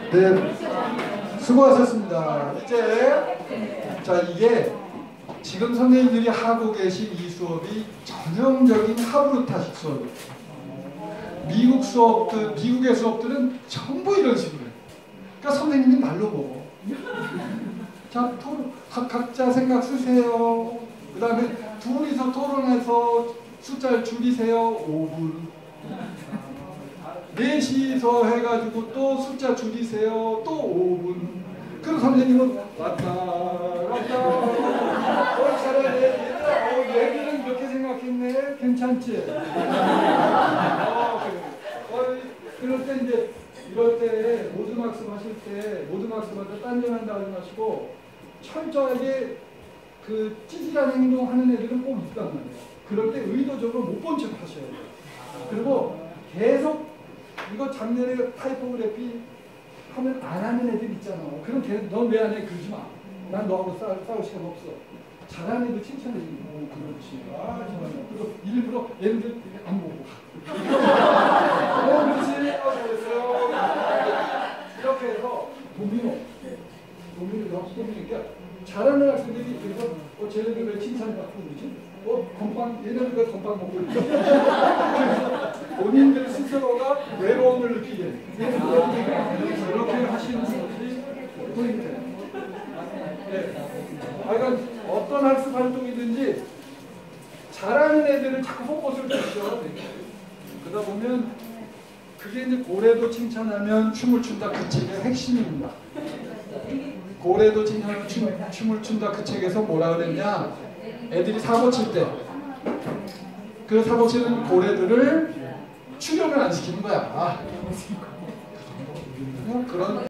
네, 수고하셨습니다. 이제 자 이게 지금 선생님들이 하고 계신 이 수업이 전형적인 하브루타식 수업이에요. 미국의 수업들은 전부 이런 식으로 해요. 그러니까 선생님이 말로 먹어. 자, 각자 생각 쓰세요. 그 다음에 둘이서 토론해서 숫자를 줄이세요. 5분. 넷이서 해가지고 또 숫자 줄이세요. 또 5분. 그럼 선생님은 왔다 잘하네. 얘들은 이렇게 생각했네. 괜찮지? 그럴 때 이제 이럴 때 모든 학습 하실 때 모든 학습한테 딴전한다 하지 마시고 철저하게 그 찌질한 행동하는 애들은 꼭 있단 말이에요. 그럴 때 의도적으로 못 본 척 하셔야 돼요. 그리고 계속 이거 작년에 타이포그래피 하면 안 하는 애들 있잖아. 그럼 넌 왜 안 해? 그러지 마. 난 너하고 싸울 시간 없어. 잘하는 애들 칭찬해 주고 그렇지. 아 정말. 그리고 일부러 애들 안 보고. 그렇지. 잘했어요. 이렇게 해서 도미노 그러니까 잘하는 학생들이 그래서 쟤네들 왜 칭찬받고 그러지? 얘네들 왜 건빵 먹고 있지? 그래서 본인들 스스로가 외로움을 느끼게 이렇게 하시는 것이 포인트예요. 네. 그러니까 어떤 학습 활동이든지 잘하는 애들을 자꾸 포커스를 주죠. 그러다 보면 그게 이제 고래도 칭찬하면 춤을 춘다 그 책의 핵심입니다. 고래도 칭찬하면 춤을 춘다 그 책에서 뭐라 그랬냐? 애들이 사고 칠 때 그 사고 치는 고래들을 출연을 안 시키는 거야. 그런